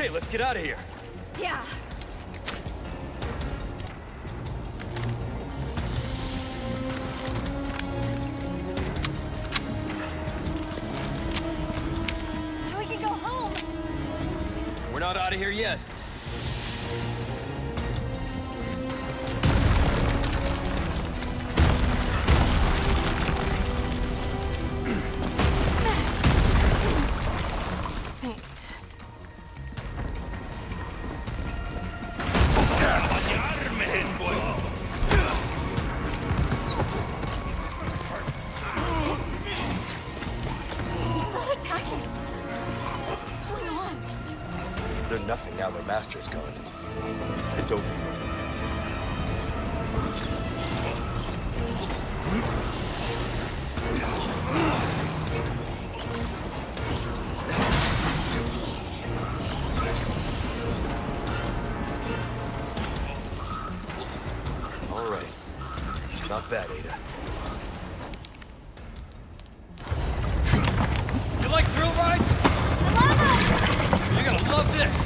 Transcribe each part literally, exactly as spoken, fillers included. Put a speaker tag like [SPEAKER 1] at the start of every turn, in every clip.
[SPEAKER 1] Okay, let's get out of here.
[SPEAKER 2] Yeah. Now we can go home.
[SPEAKER 1] We're not out of here yet. They're nothing now their master's gone. It's over for them. All right. Not bad, Ada. You like thrill rides?
[SPEAKER 2] I love them!
[SPEAKER 1] You're gonna love this!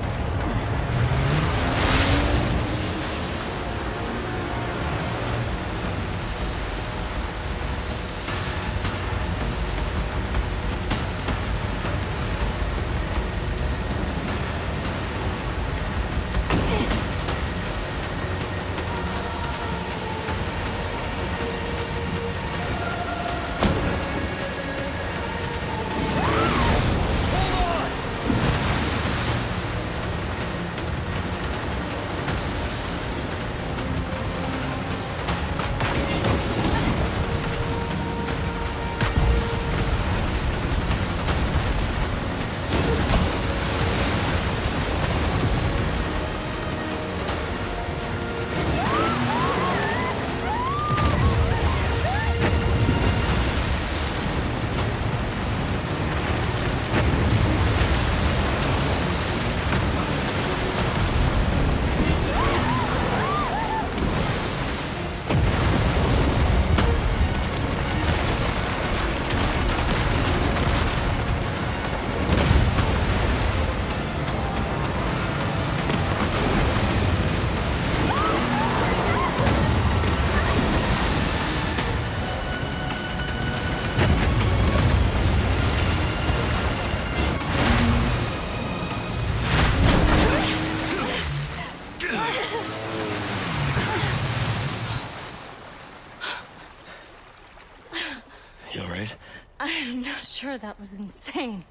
[SPEAKER 3] You alright?
[SPEAKER 2] I'm not sure, that was insane.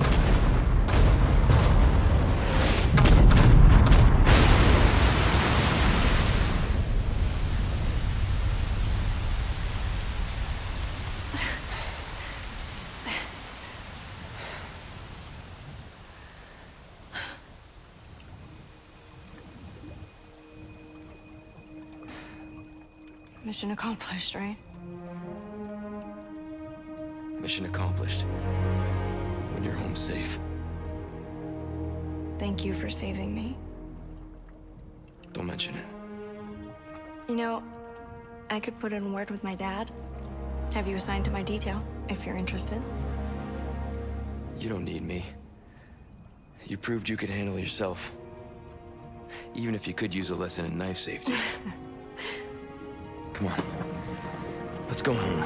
[SPEAKER 2] Mission accomplished, right?
[SPEAKER 3] Mission accomplished. When you're home safe.
[SPEAKER 2] Thank you for saving me.
[SPEAKER 3] Don't mention it.
[SPEAKER 2] You know, I could put in a word with my dad. Have you assigned to my detail, if you're interested.
[SPEAKER 3] You don't need me. You proved you could handle yourself. Even if you could use a lesson in knife safety. Come on. Let's go home.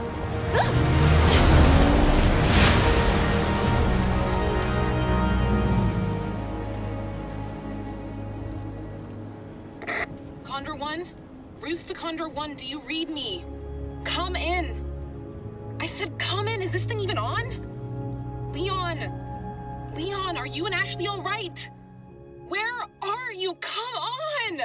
[SPEAKER 4] Condor One? Roost to Condor One, do you read me? Come in! I said come in! Is this thing even on? Leon! Leon, are you and Ashley all right? Where are you? Come on!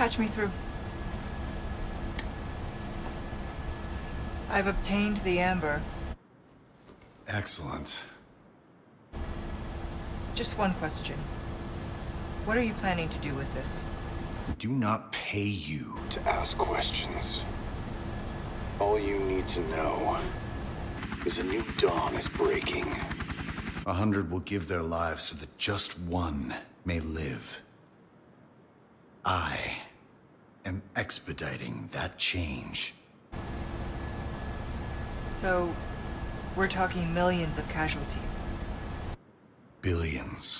[SPEAKER 5] Patch me through. I've obtained the amber.
[SPEAKER 6] Excellent.
[SPEAKER 5] Just one question. What are you planning to do with this?
[SPEAKER 6] We do not pay you to ask questions. All you need to know is a new dawn is breaking. A hundred will give their lives so that just one may live. I am expediting that change.
[SPEAKER 5] So, we're talking millions of casualties.
[SPEAKER 6] Billions.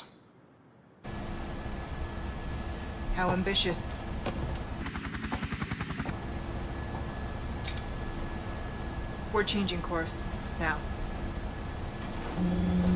[SPEAKER 5] How ambitious. We're changing course, now.